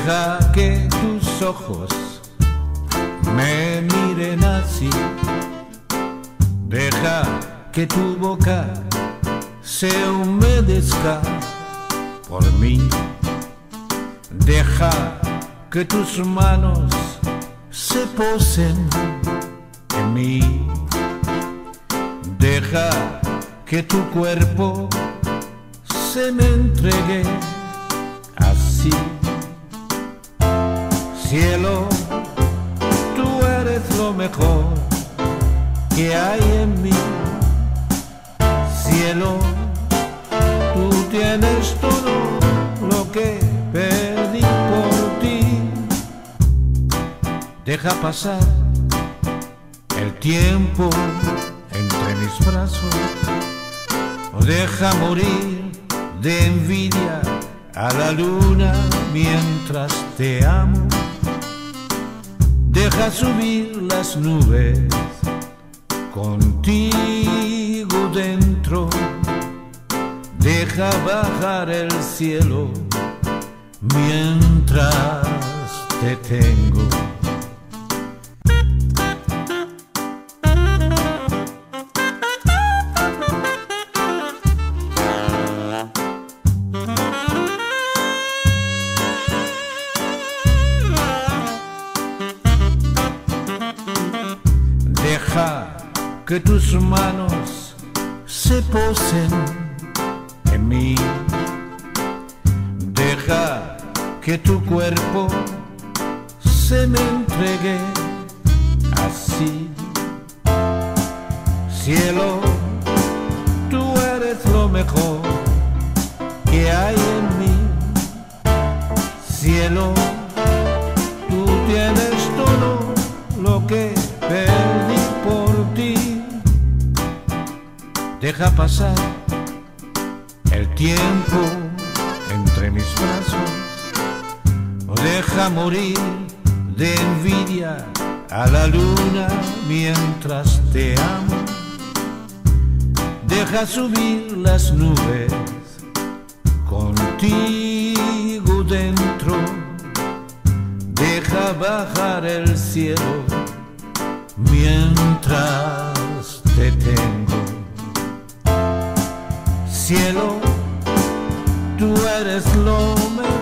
Deja que tus ojos me miren así. Deja que tu boca se humedezca por mí. Deja que tus manos se posen en mí. Deja que tu cuerpo se me entregue así. Cielo, tú eres lo mejor que hay en mí. Cielo, tú tienes todo lo que pedí por ti. Deja pasar el tiempo entre mis brazos, o deja morir de envidia a la luna mientras te amo. Deja subir las nubes contigo dentro. Deja bajar el cielo mientras te tengo. Deja que tus manos se posen en mí. Deja que tu cuerpo se me entregue así. Cielo, tú eres lo mejor que hay en mí. Cielo, tú tienes todo lo que pedí por ti. Deja pasar el tiempo entre mis brazos, o deja morir de envidia a la luna mientras te amo. Deja subir las nubes contigo dentro. Deja bajar el cielo mientras te tengo. Cielo, tú eres lo mejor